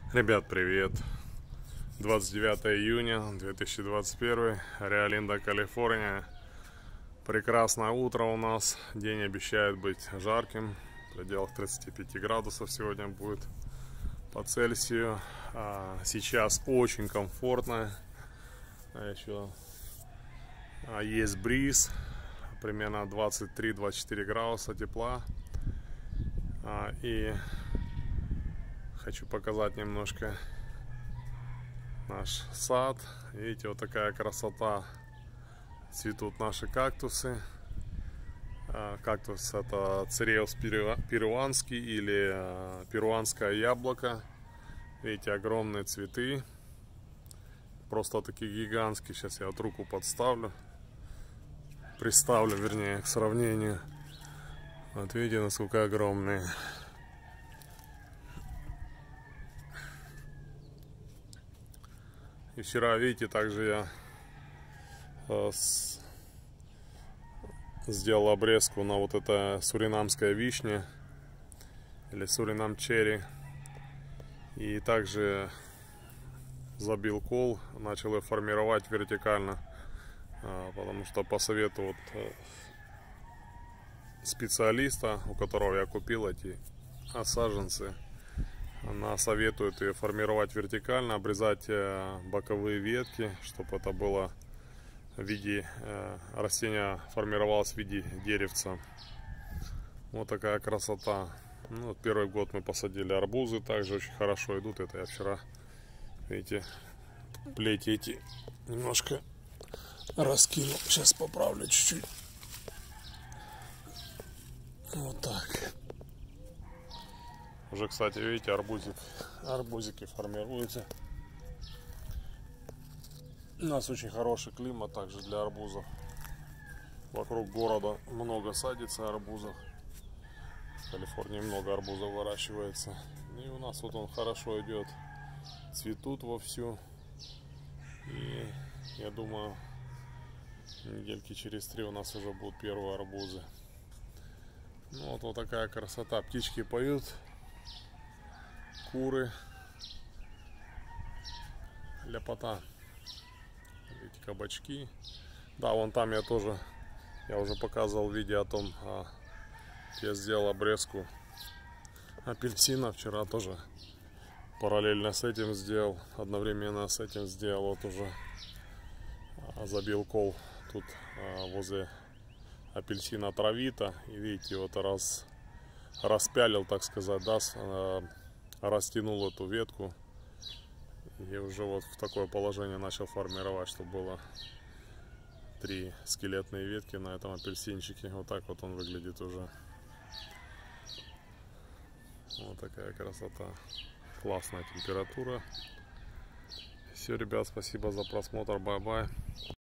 Ребят, привет! 29 июня 2021, Рио-Линдо, Калифорния. Прекрасное утро у нас. День обещает быть жарким. В пределах 35 градусов сегодня будет по Цельсию. Сейчас очень комфортно. Еще есть бриз. Примерно 23-24 градуса тепла. И хочу показать немножко наш сад. Видите, вот такая красота. Цветут наши кактусы. Кактус — это Цереус перуанский или перуанское яблоко. Видите, огромные цветы. Просто такие гигантские. Сейчас я вот руку подставлю. Приставлю, вернее, к сравнению. Вот видите, насколько огромные. И вчера, видите, также я сделал обрезку на вот это суринамская вишня или суринам черри. И также забил кол, начал ее формировать вертикально, потому что по совету вот специалиста, у которого я купил эти саженцы, она советует ее формировать вертикально, обрезать боковые ветки, чтобы это было в виде растения, формировалось в виде деревца. Вот такая красота. Ну, вот первый год мы посадили арбузы, также очень хорошо идут. Это я вчера, видите, плети эти немножко раскинул. Сейчас поправлю чуть-чуть. Вот так. Уже, кстати, видите, арбузики формируются. У нас очень хороший климат также для арбузов. Вокруг города много садится арбузов. В Калифорнии много арбузов выращивается. И у нас вот он хорошо идет. Цветут вовсю. И я думаю, недельки через 3 у нас уже будут первые арбузы. Ну вот такая красота. Птички поют. Куры. Ляпота. Видите, кабачки. Да, вон там я уже показывал видео о том, я сделал обрезку апельсина. Вчера тоже параллельно с этим сделал, одновременно с этим сделал. Вот уже забил кол тут возле апельсина травита. И видите, вот распялил, так сказать, да, растянул эту ветку. И уже вот в такое положение начал формировать, чтобы было 3 скелетные ветки на этом апельсинчике. Вот так вот он выглядит уже. Вот такая красота. Классная температура. Все, ребят, спасибо за просмотр. Бай-бай.